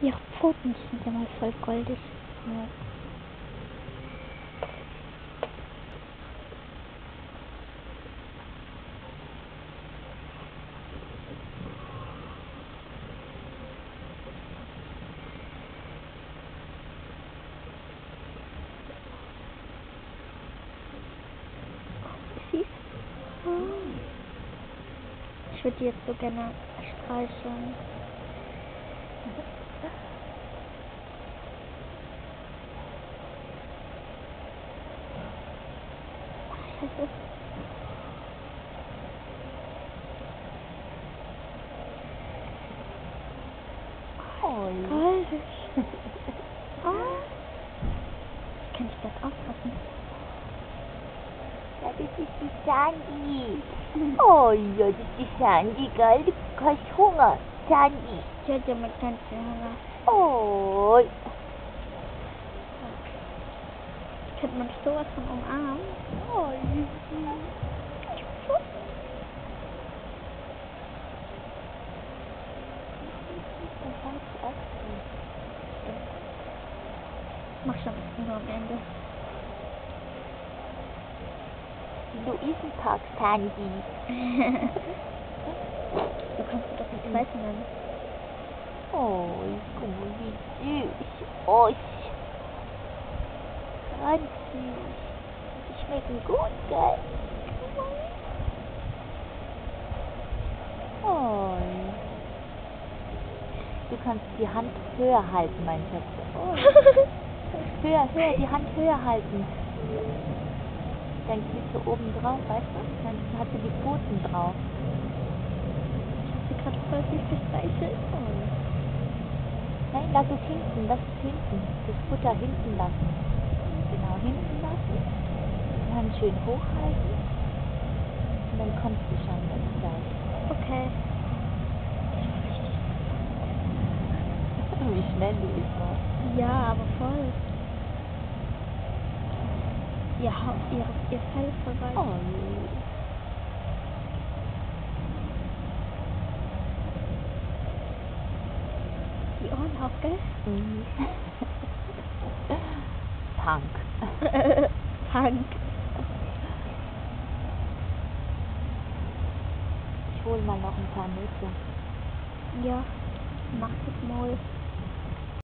Ihre Pfoten sind ja mal voll goldig. Ja. Süß. Ich würde die jetzt so gerne streicheln. Scheiße. Goldig. Kann ich das aufpassen? Ja, das ist die Sandy. Oh ja, das ist die Sandy, gell? Du hast Hunger, Sandy. Ich hätte ja mit ganz viel Hunger. Oh. Könnte man sowas von umarmen? Oh, Mach schon nur am Ende. Luisenpark, Sandy. Du kannst du doch die zweite nennen. Oh, guck mal, wie süß. Oh, ganz süß. Die schmecken gut, gell? Oh. Du kannst die Hand höher halten, mein Schatz. Oh. Höher, die Hand höher halten. Dann geht sie oben drauf, weißt du? Dann hat sie die Pfoten drauf. Ich hab sie gerade voll süß gestreichelt. Oh. Nein, lass es hinten. Das Futter hinten lassen. Genau, hinten lassen. Die Hand schön hochhalten. Und dann kommt sie schon ganz gleich. Okay. Wie schnell du bist, ne? Ja, aber voll. Ihr Fell ist voll weich. Oh. Die Ohren auch, gell? Mhm. Punk. Punk. Ich hol mal noch ein paar Nüsse. Ja, mach das mal.